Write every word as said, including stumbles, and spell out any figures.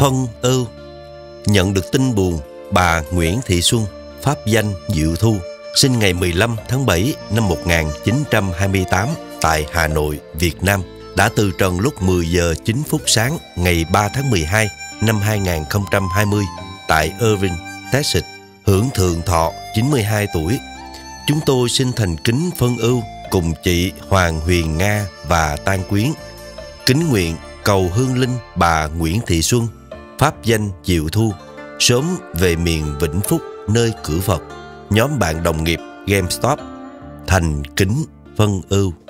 Phân ưu. Nhận được tin buồn, bà Nguyễn Thị Xuân, pháp danh Diệu Thu, sinh ngày mười lăm tháng bảy năm một nghìn chín trăm hai mươi tám tại Hà Nội, Việt Nam, đã từ trần lúc mười giờ chín phút sáng ngày ba tháng mười hai năm hai nghìn không trăm hai mươi tại Irving, Texas, hưởng thượng thọ chín mươi hai tuổi. Chúng tôi xin thành kính phân ưu cùng chị Hoàng Huyền Nga và tang quyến. Kính nguyện cầu hương linh bà Nguyễn Thị Xuân, pháp danh Diệu Thu, sớm về miền Vĩnh Phúc nơi cửa Phật. Nhóm bạn đồng nghiệp GameStop thành kính phân ưu.